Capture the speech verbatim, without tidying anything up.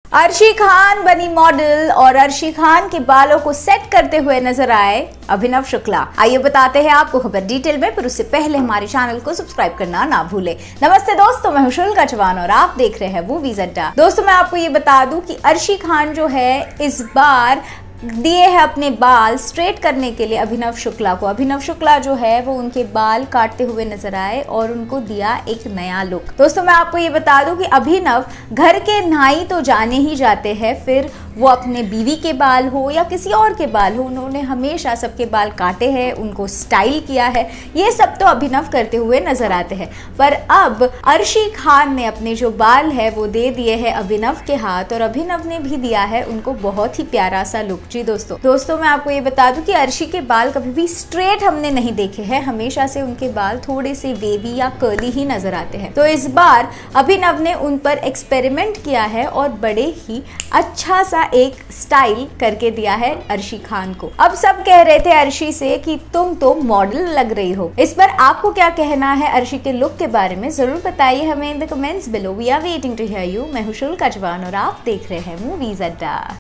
अर्शी खान बनी मॉडल और अर्शी खान के बालों को सेट करते हुए नजर आए अभिनव शुक्ला। आइए बताते हैं आपको खबर डिटेल में, पर उससे पहले हमारे चैनल को सब्सक्राइब करना ना भूले। नमस्ते दोस्तों, मैं हूं शुल्का चौहान और आप देख रहे हैं मूवीज अड्डा। दोस्तों मैं आपको ये बता दूं कि अर्शी खान जो है इस बार दिए हैं अपने बाल स्ट्रेट करने के लिए अभिनव शुक्ला को। अभिनव शुक्ला जो है वो उनके बाल काटते हुए नजर आए और उनको दिया एक नया लुक। दोस्तों मैं आपको ये बता दूं कि अभिनव घर के नाई तो जाने ही जाते हैं, फिर वो अपने बीवी के बाल हो या किसी और के बाल हो, उन्होंने हमेशा सबके बाल काटे हैं, उनको स्टाइल किया है। ये सब तो अभिनव करते हुए नजर आते हैं, पर अब अर्शी खान ने अपने जो बाल है वो दे दिए हैं अभिनव के हाथ और अभिनव ने भी दिया है उनको बहुत ही प्यारा सा लुक। जी दोस्तों दोस्तों मैं आपको ये बता दूं कि अर्शी के बाल कभी भी स्ट्रेट हमने नहीं देखे हैं, हमेशा से उनके बाल थोड़े से वेवी या कर्ली ही नजर आते हैं। तो इस बार अभिनव ने उन पर एक्सपेरिमेंट किया है और बड़े ही अच्छा सा एक स्टाइल करके दिया है अर्शी खान को। अब सब कह रहे थे अर्शी से कि तुम तो मॉडल लग रही हो। इस पर आपको क्या कहना है अर्शी के लुक के बारे में, जरूर बताइए हमें in the comments below. We are waiting to hear you. मैं हूं शुल्का चौहान और आप देख रहे हैं मूवीज अड्डा।